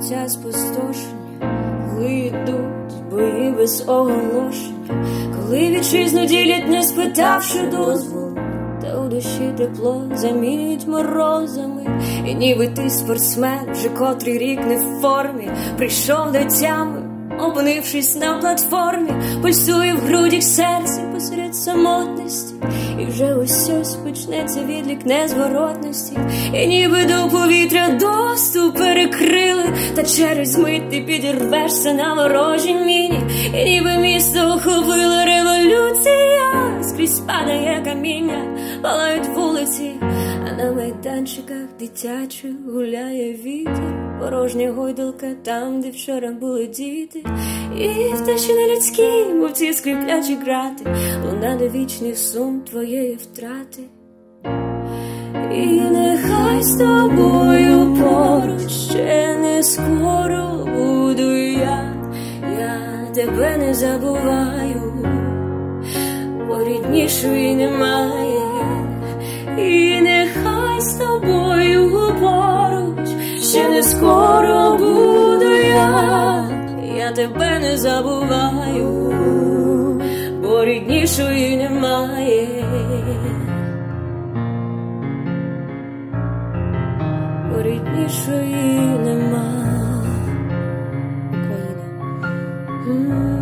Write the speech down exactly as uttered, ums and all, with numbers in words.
відчуття спустошення, коли йдуть бої без оголошення, коли вітчизну ділять, не спитавши дозволу, та у душі тепло замінюють морозами. І ніби ти спортсмен, вже котрий рік не в формі, прийшов до тями, опинившись на платформі, пульсує в грудях серце посеред самотності, і вже ось ось почнеться відлік незворотності. І ніби до повітря доступ перекрили, та через мить ти підірвешся на ворожій міні. І ніби місто охопила революція, скрізь падає каміння, палають вулиці, а на майданчиках дитячих гуляє вітер. Порожня гойдалка там, де вчора були діти, і в тиші нелюдській, мов ці скриплячі грати, лунає вічний сум твоєї втрати. І нехай з тобою поруч ще не скоро буду я, я тебе не забуваю, бо ріднішої немає. І нехай з тобою поруч ще не скоро буду я, я тебе не забуваю, бо ріднішої немає. Бо ріднішої нема. Україна.